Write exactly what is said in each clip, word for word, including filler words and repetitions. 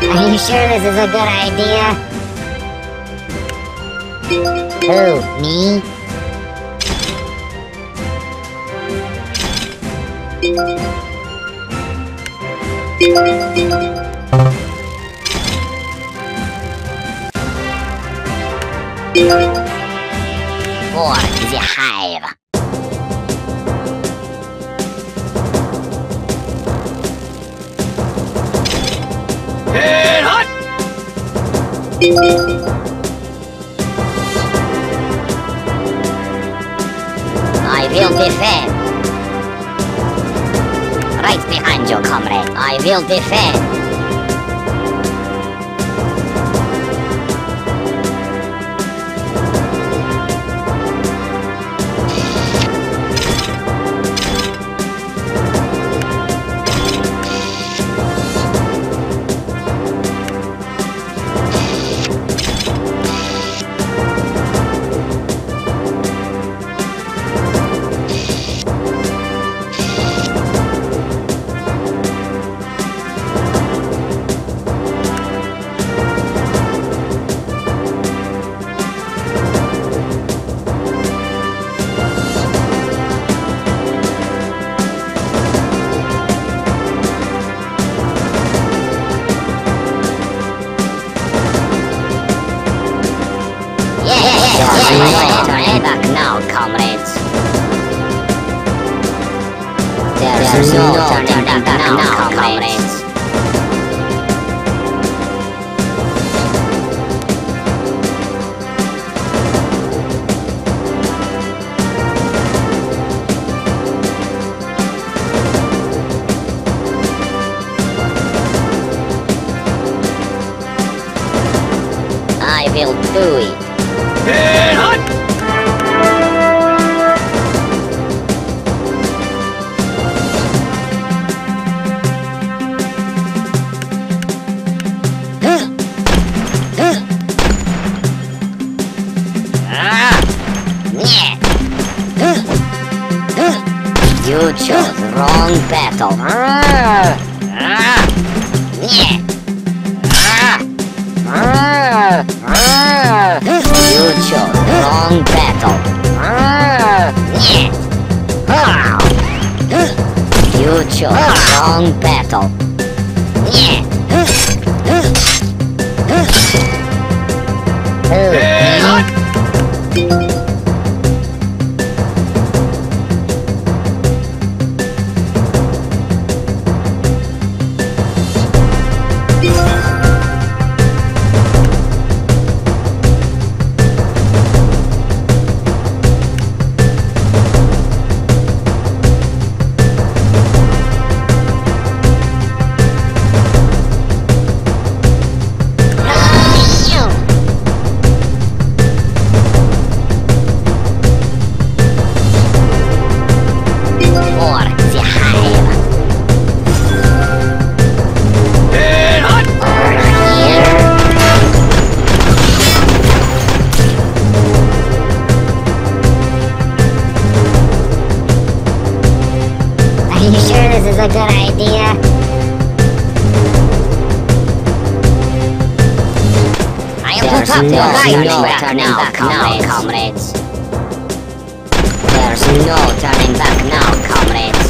Are you sure this is a good idea? Who, me? For the hive. Head hot! I will defend. Right behind you, comrade. I will defend. Turn back now, comrades. There's no turning back now, comrades. I will do it. Head hot! You chose wrong battle. You chose wrong battle. You chose wrong battle. Head hot! A good idea. I am There's top no, turning no back turning now, back comrades. now, comrades. There's no turning back now, comrades.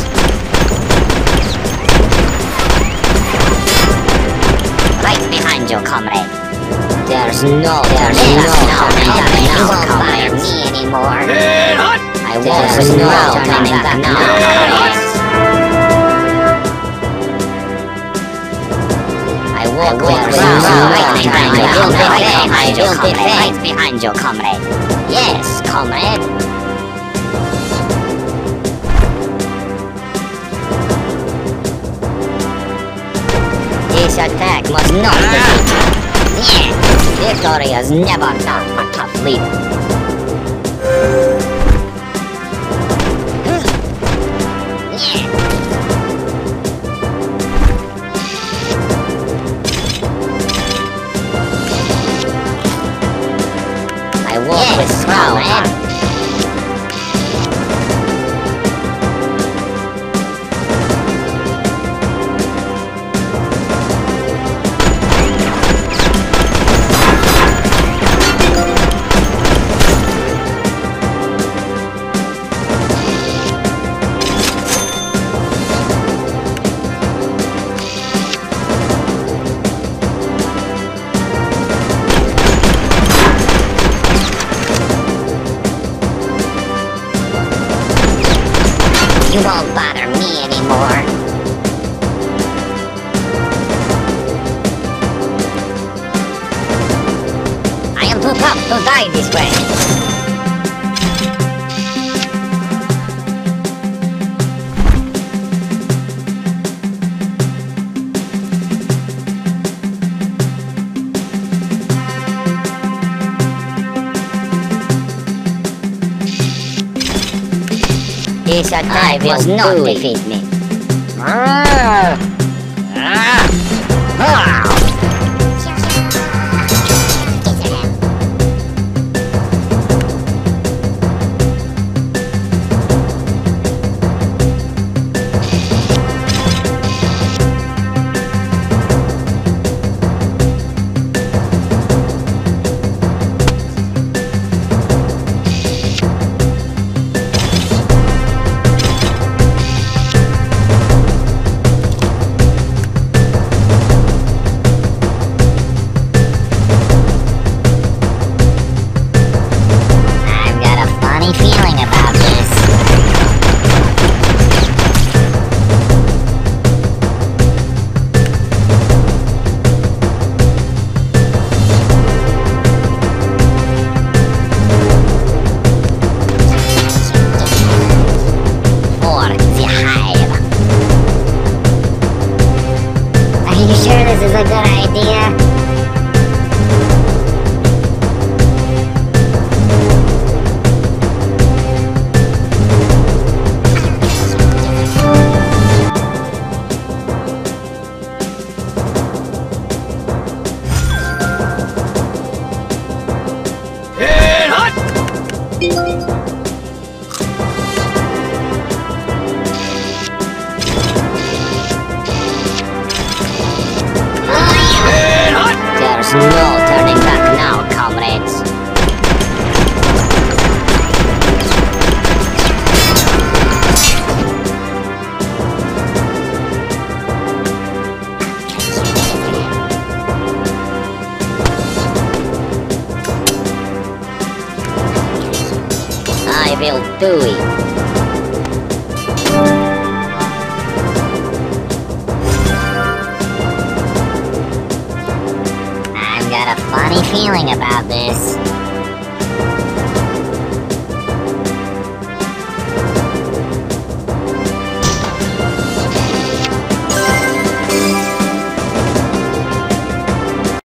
Right behind you, comrade. There's no, there's no turning back now, comrades. Me anymore. Head hot! I won't. There's no turning back now, comrades. I walk with right behind you, comrade. I will defend. Right behind you, comrade. Yes, comrade. This attack must not defeat me. Victory is never done for tough leader. I walk with Scavenge. You won't bother me anymore. I am too tough to die this way. This attack will not defeat me. Ah. Ah. Ah. There's no turning back now, comrades. I will do it. I've got a funny feeling about this.